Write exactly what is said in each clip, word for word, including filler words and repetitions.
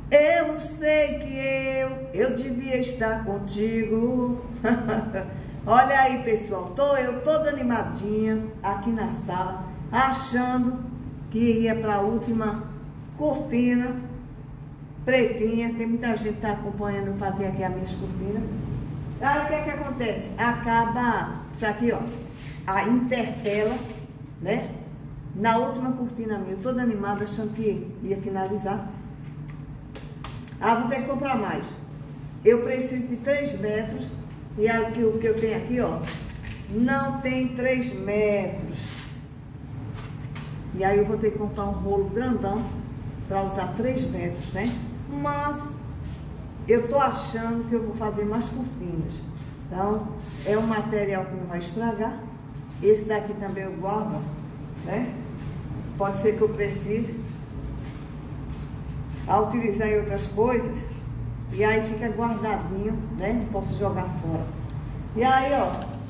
Eu sei que eu, eu devia estar contigo. Olha aí, pessoal, tô eu toda animadinha aqui na sala, achando que ia para a última cortina pretinha. Tem muita gente que tá acompanhando fazer aqui as minhas cortinas. Aí o que é que acontece? Acaba, isso aqui, ó, a intertela, né? Na última cortina minha, toda animada, achando que ia finalizar. Ah, vou ter que comprar mais. Eu preciso de três metros. E aí, o que eu tenho aqui, ó, não tem três metros. E aí eu vou ter que comprar um rolo grandão para usar três metros, né? Mas eu tô achando que eu vou fazer mais cortinas. Então, é um material que não vai estragar. Esse daqui também eu guardo, né? Pode ser que eu precise a utilizar em outras coisas, e aí fica guardadinho, né? Não posso jogar fora. E aí, ó,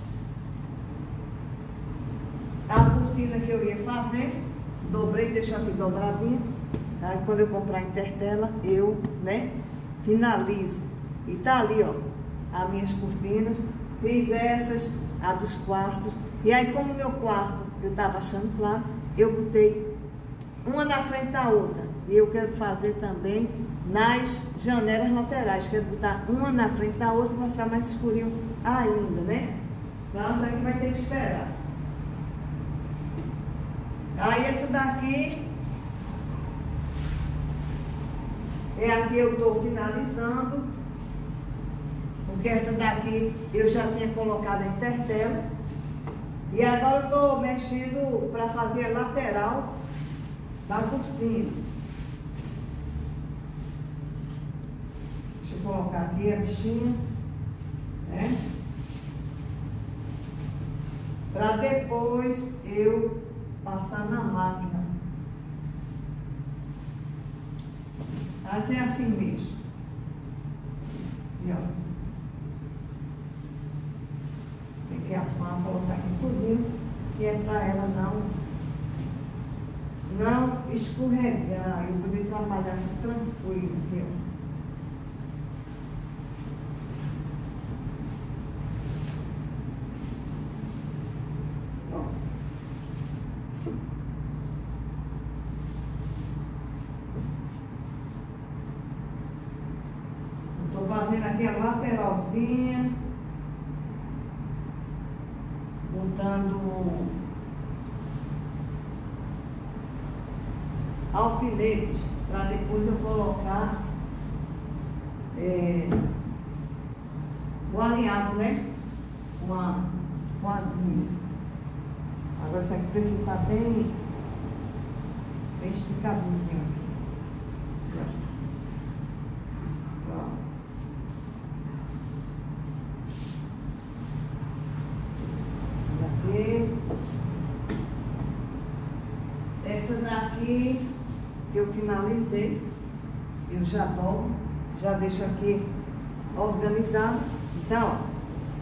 a cortina que eu ia fazer, dobrei, deixo aqui dobradinho. Aí quando eu comprar a intertela, eu, né, finalizo. E tá ali, ó, as minhas cortinas. Fiz essas, a dos quartos. E aí, como meu quarto eu tava achando claro, eu botei uma na frente da outra. E eu quero fazer também nas janelas laterais. Quero botar uma na frente da outra para ficar mais escurinho ainda, né? Então, isso aqui vai ter que esperar. Aí, essa daqui é a que eu estou finalizando. Porque essa daqui eu já tinha colocado a intertela. E agora eu estou mexendo para fazer a lateral da cortina. Deixa eu colocar aqui a bichinha, né? Para depois eu passar na máquina. Mas é assim mesmo. E ó, tem que arrumar, colocar aqui tudinho, que é para ela não não escorregar, eu poder trabalhar tranquilo, viu? Estou fazendo aqui a lateralzinha, botando alfinetes para depois eu colocar é, o alinhado, né? Com a, com a linha. Agora isso aqui precisa estar bem, bem esticadinho aqui. Daqui. Essa daqui que eu finalizei, eu já dobro, já deixo aqui organizado. Então, ó,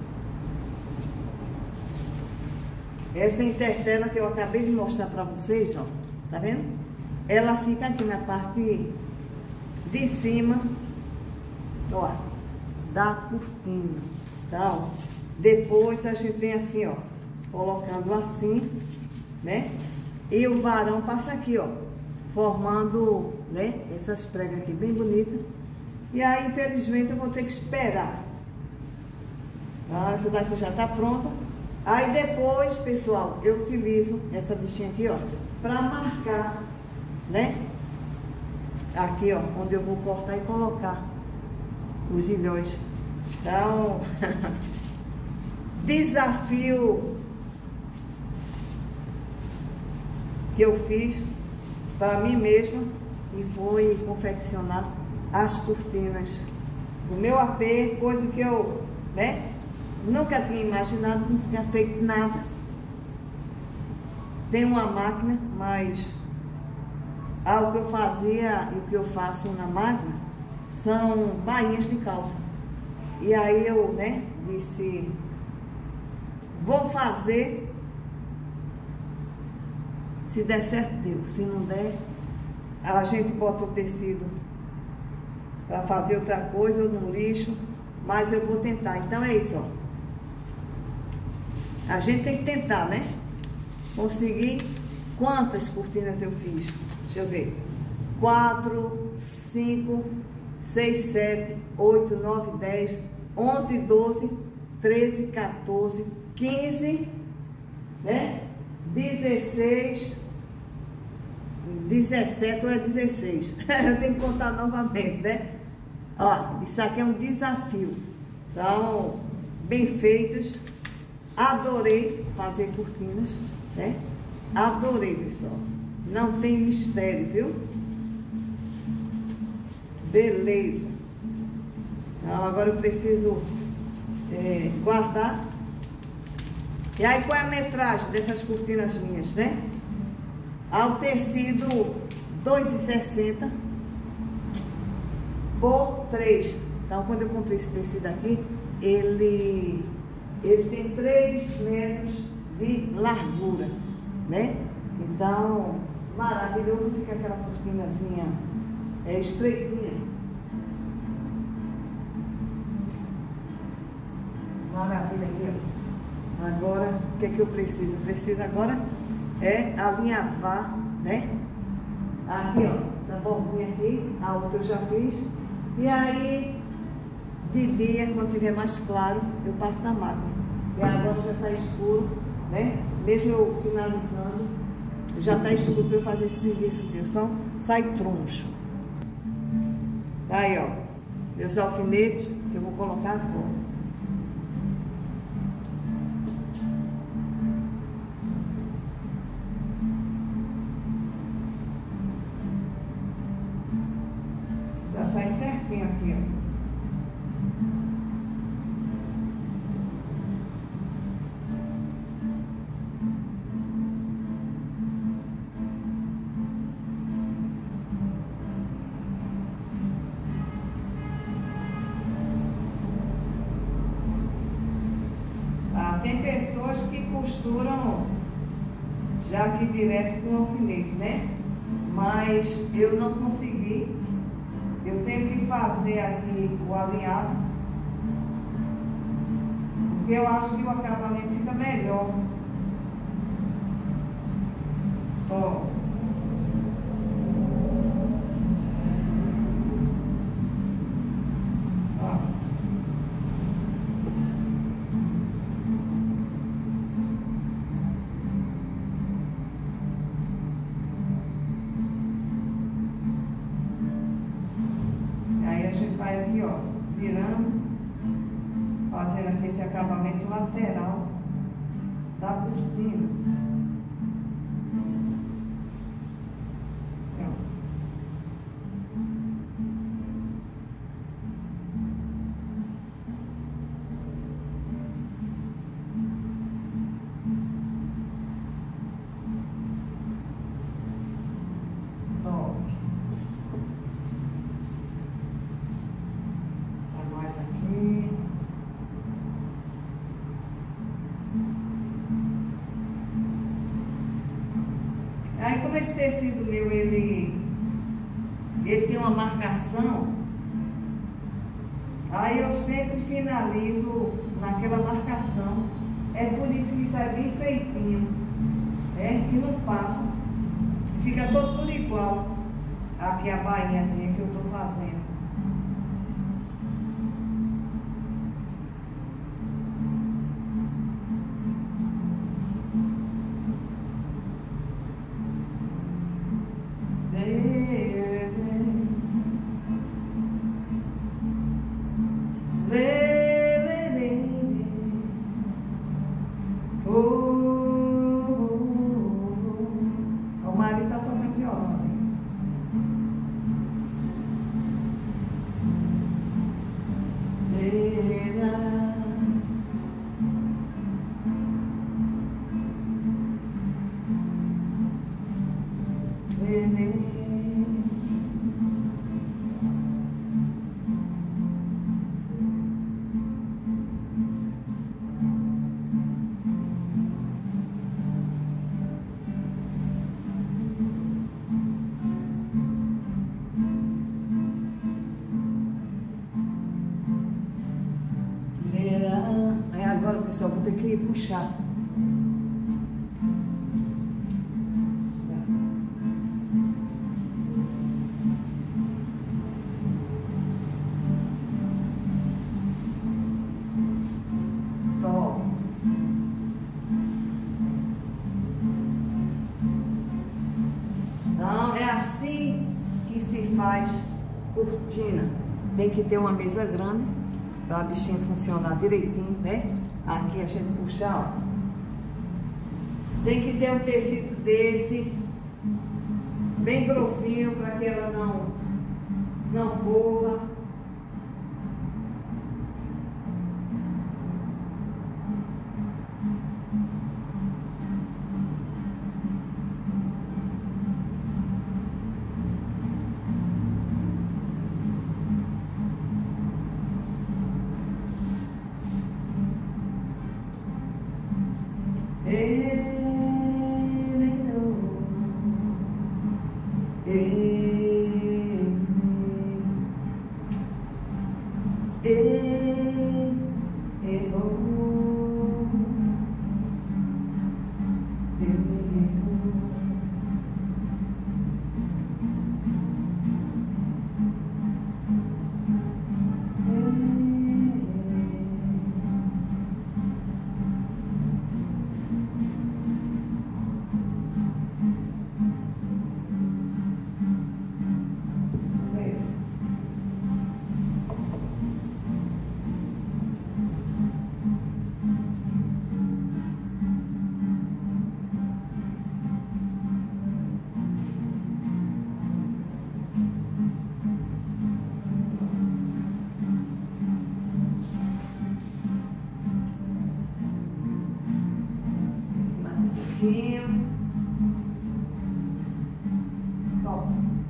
essa intertela que eu acabei de mostrar para vocês, ó, tá vendo? Ela fica aqui na parte de cima, ó, da cortina. Então, depois a gente vem assim, ó, colocando assim, né? E o varão passa aqui, ó, formando, né, essas pregas aqui bem bonitas. E aí, infelizmente, eu vou ter que esperar. Tá? Essa daqui já tá pronta. Aí depois, pessoal, eu utilizo essa bichinha aqui, ó, pra marcar, né? Aqui, ó, onde eu vou cortar e colocar os ilhóis. Então, desafio que eu fiz para mim mesma e foi confeccionar as cortinas do meu A P, coisa que eu, né, nunca tinha imaginado, não tinha feito nada. Tem uma máquina, mas algo que eu fazia e o que eu faço na máquina são bainhas de calça. E aí eu, né, disse, vou fazer. Se der certo, deu. Se não der, a gente bota o tecido para fazer outra coisa ou no lixo, mas eu vou tentar. Então é isso, ó. A gente tem que tentar, né? Conseguir. Quantas cortinas eu fiz? Deixa eu ver. Quatro, cinco, seis, sete, oito, nove, dez, onze, doze, treze, quatorze, quinze, né? dezesseis, dezessete ou é dezesseis? Eu tenho que contar novamente, né? Ó, isso aqui é um desafio. Então, bem feitas. Adorei fazer cortinas, né? Adorei, pessoal. Não tem mistério, viu? Beleza. Então, agora eu preciso é, guardar. E aí, qual é a metragem dessas cortinas minhas, né? Ao tecido dois e sessenta por três. Então, quando eu comprei esse tecido aqui, ele, ele tem três metros de largura, né? Então, maravilhoso, fica aquela cortinazinha é, estreitinha. Maravilha aqui, ó. Agora, o que é que eu preciso? Eu preciso agora é alinhavar, né? Aqui, ó, essa bombinha aqui, a outra eu já fiz. E aí, de dia, quando tiver mais claro, eu passo na máquina. E agora já tá escuro, né? Mesmo eu finalizando, já tá escuro para eu fazer esse serviçozinho, só sai troncho. Aí, ó, meus alfinetes que eu vou colocar agora. Já sai certinho aqui, ó. Tem pessoas que costuram já aqui direto com alfinete, né? Mas eu não consegui. Eu tenho que fazer aqui o alinhado, porque eu acho que o acabamento fica melhor. Ó. Vai aqui, ó, virando, fazendo aqui esse acabamento lateral da cortina. Aí, como esse tecido meu, ele, ele tem uma marcação, aí eu sempre finalizo naquela marcação. É por isso que sai bem feitinho, né? Que não passa, fica todo por igual. Aqui a bainhazinha que eu tô fazendo. O marido tá tocando violão ali. pessoal, vou ter que puxar. Não, é assim que se faz cortina. Tem que ter uma mesa grande para a bichinha funcionar direitinho, né? Aqui a gente puxar, ó. Tem que ter um tecido desse, bem grossinho, para que ela não, não corra. Top.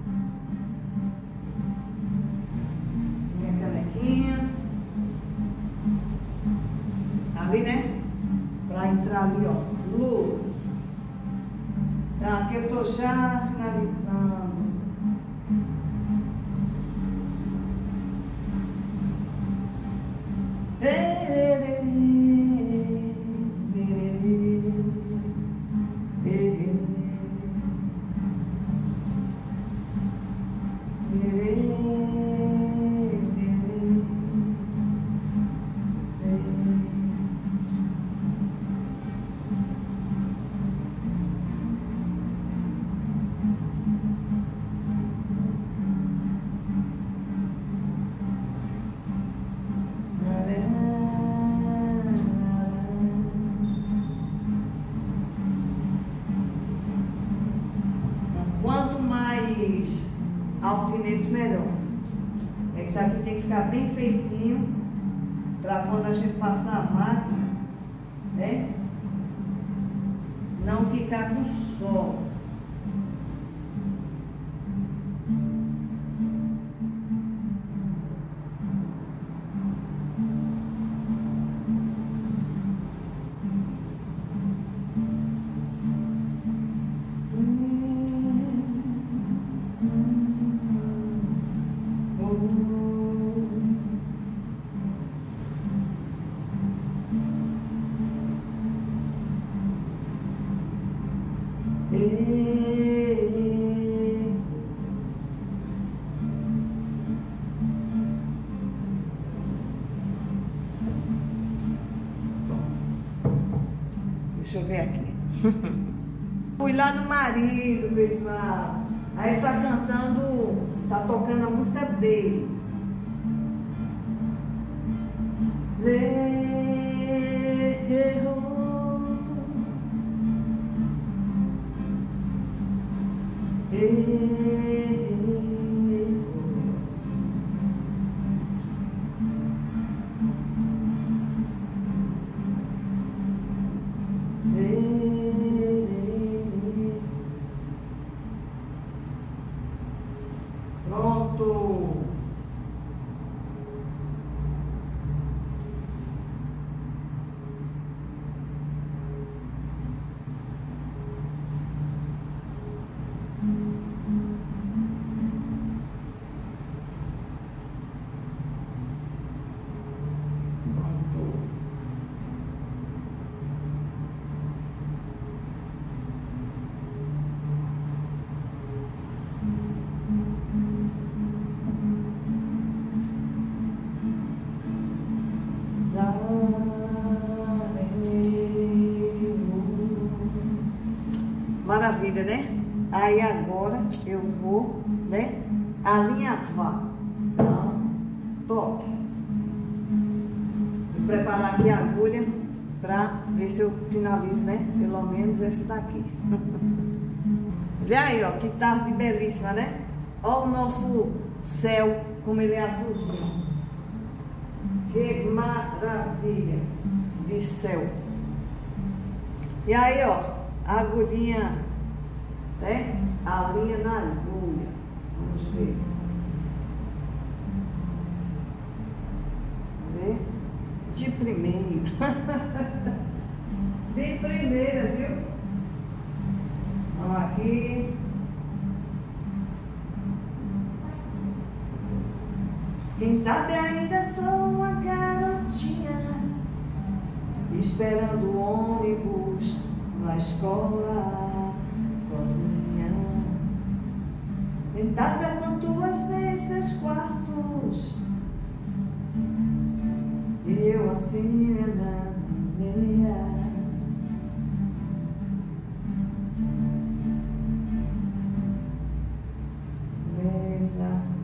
Minha canequinha. Ali, né? Pra entrar ali, ó. Luz. Tá, aqui eu tô já finalizando. Quanto mais alfinetes, melhor. Isso aqui tem que ficar bem feitinho para quando a gente passar a máquina, né? Não ficar com sol. Deixa eu ver aqui. Fui lá no marido, pessoal. Aí ele tá cantando, tá tocando a música dele. Pronto. ainda, né? Aí agora eu vou, né, alinhavar. Então, top. Vou preparar aqui a agulha pra ver se eu finalizo, né? Pelo menos essa daqui. Olha aí, ó, que tarde belíssima, né? Ó o nosso céu, como ele é azulzinho. Que maravilha de céu. E aí, ó, a agulhinha, né? A linha na agulha. Vamos ver. Vamos ver? De primeira. De primeira, viu? Vamos aqui. Quem sabe ainda sou uma garotinha, esperando o ônibus na escola, sozinha, sentada com duas vezes quartos, e eu assim andando meia. Beleza.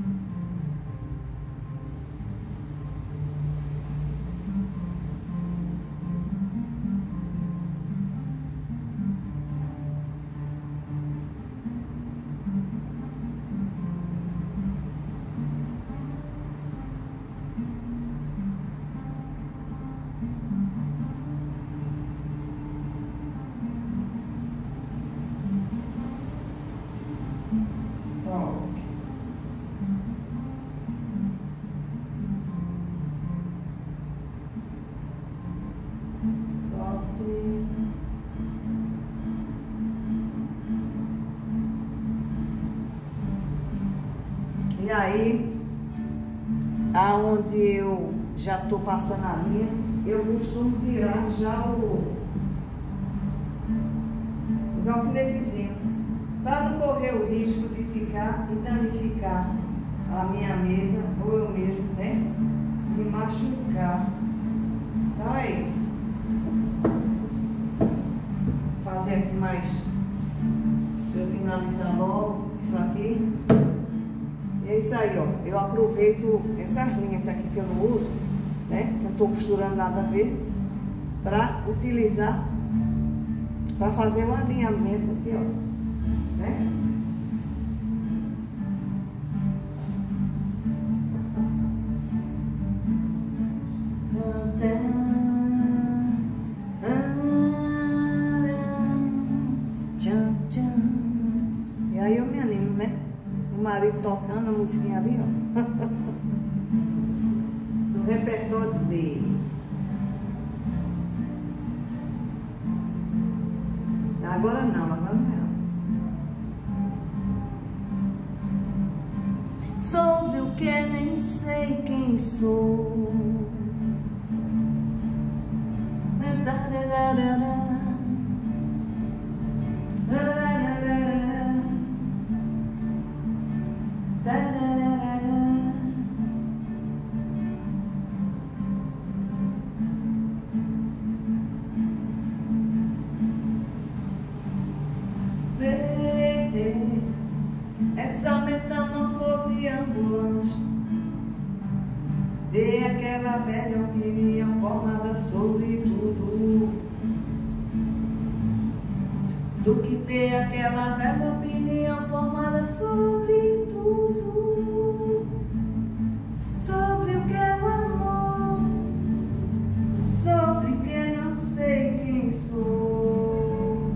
E aí, aonde eu já tô passando a linha, eu costumo tirar já o os alfinetezinhos, para não correr o risco de ficar e danificar a minha mesa, ou eu mesmo, né, me machucar. Então é isso. Fazer aqui mais, para eu finalizar logo isso aqui. E é isso aí, ó. Eu aproveito essas linhas aqui que eu não uso, né? Que eu não estou costurando nada a ver, para utilizar, para fazer um alinhamento aqui, ó. Né? E aí eu me animo, né? O marido tocando a musiquinha ali, ó. Do repertório dele. Agora não, agora não. Sobre o que nem sei quem sou. Essa metamorfose ambulante, dê aquela velha opinião formada sobre tudo. Do que ter aquela velha opinião formada sobre tudo. Sobre o que é o amor, sobre o que não sei quem sou.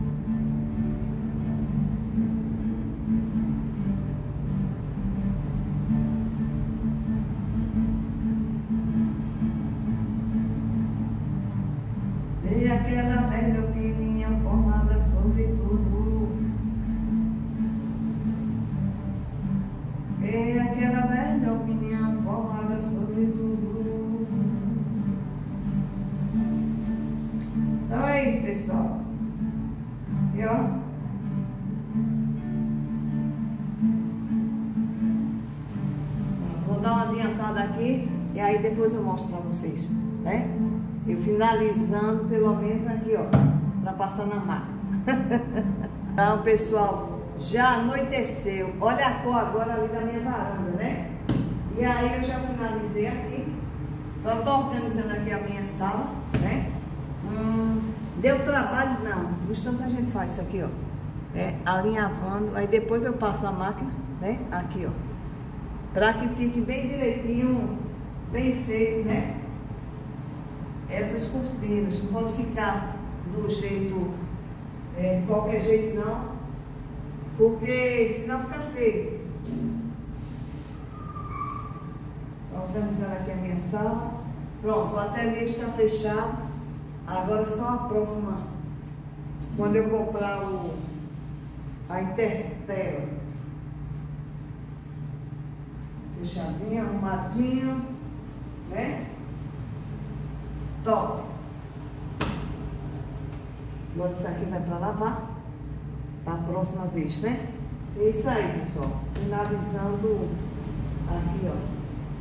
E aquela velha opinião formada sobre tudo. E aquela velha opinião formada sobre tudo. Então é isso, pessoal. E ó, vou dar uma adiantada aqui e aí depois eu mostro pra vocês, né? Eu finalizando pelo menos aqui, ó, para passar na máquina. Então, pessoal, já anoiteceu. Olha a cor agora ali da minha varanda, né? E aí eu já finalizei aqui. Eu tô organizando aqui a minha sala, né? Hum, deu trabalho? Não. No instante a gente faz isso aqui, ó. É, alinhavando. Aí depois eu passo a máquina, né? Aqui, ó. Pra que fique bem direitinho, bem feito, né? Essas cortinas. Não pode ficar do jeito, é, de qualquer jeito não. Porque senão fica feio. Organizando aqui a minha sala. Pronto, o ateliê está fechado. Agora só a próxima, quando eu comprar o, a intertela. Fechadinho, arrumadinho, né? Top. Agora isso aqui vai para lavar. Para a próxima vez, né? É isso aí, pessoal. Finalizando aqui, ó.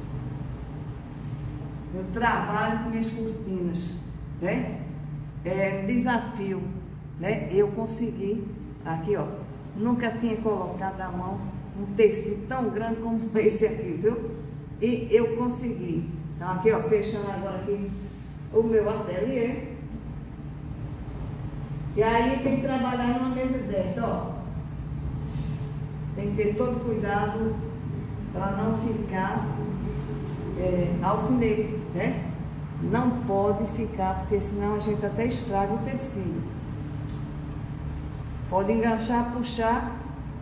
Eu trabalho com minhas cortinas, né? É um desafio, né? Eu consegui, aqui, ó. Nunca tinha colocado a mão um tecido tão grande como esse aqui, viu? E eu consegui. Então, aqui, ó, fechando agora aqui o meu ateliê. E aí tem que trabalhar numa mesa dessa, ó. Tem que ter todo cuidado para não ficar é, alfinete, né? Não pode ficar, porque senão a gente até estraga o tecido. Pode enganchar, puxar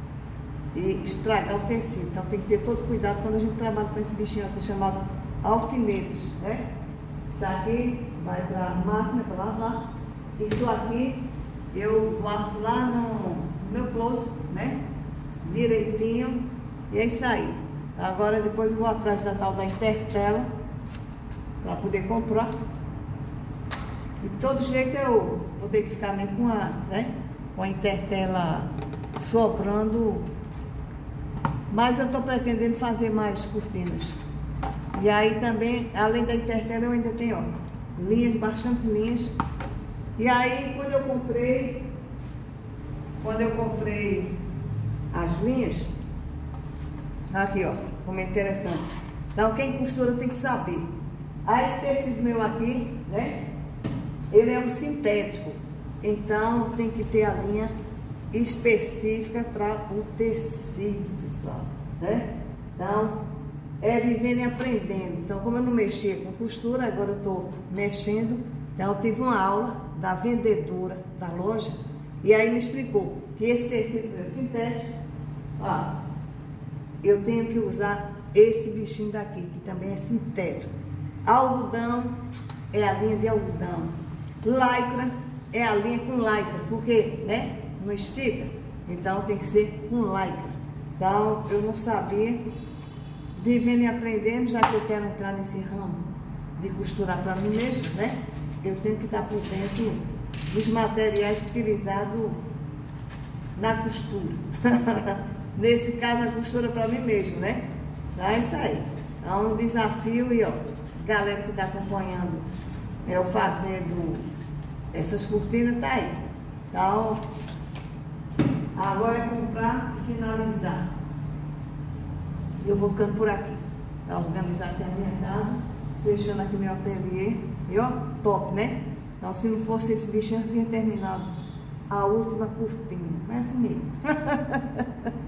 e estragar o tecido. Então tem que ter todo cuidado quando a gente trabalha com esse bichinho aqui chamado alfinetes, né? Isso aqui vai para a máquina para lavar. Isso aqui eu guardo lá no meu closet, né? Direitinho. E é isso aí. Agora depois eu vou atrás da tal da intertela para poder comprar. E de todo jeito eu vou ter que ficar mesmo com a, né? Com a intertela sobrando. Mas eu estou pretendendo fazer mais cortinas. E aí também, além da intertela, eu ainda tenho, ó, linhas, bastante linhas. E aí, quando eu comprei, quando eu comprei as linhas, aqui, ó, como é interessante. Então, quem costura tem que saber. Ah, esse tecido meu aqui, né, ele é um sintético. Então, tem que ter a linha específica para o tecido, pessoal, né? Então, é vivendo e aprendendo. Então, como eu não mexia com costura, agora eu estou mexendo. Então, eu tive uma aula da vendedora da loja e aí me explicou que esse tecido é sintético, ó, eu tenho que usar esse bichinho daqui, que também é sintético. Algodão é a linha de algodão. Lycra é a linha com lycra, porque, né, não estica, então tem que ser com lycra. Então, eu não sabia, vivendo e aprendendo, já que eu quero entrar nesse ramo de costurar para mim mesmo, né? Eu tenho que estar por dentro dos materiais utilizados na costura. Nesse caso, a costura para mim mesmo, né? Então, é isso aí. É um desafio e, ó, galera que está acompanhando eu fazendo essas cortinas, tá aí. Então, agora é comprar e finalizar. Eu vou ficando por aqui. Pra organizar aqui a minha casa, fechando aqui meu ateliê. E ó, top, né? Então, se não fosse esse bicho, eu tinha terminado a última cortina. Mas assim mesmo.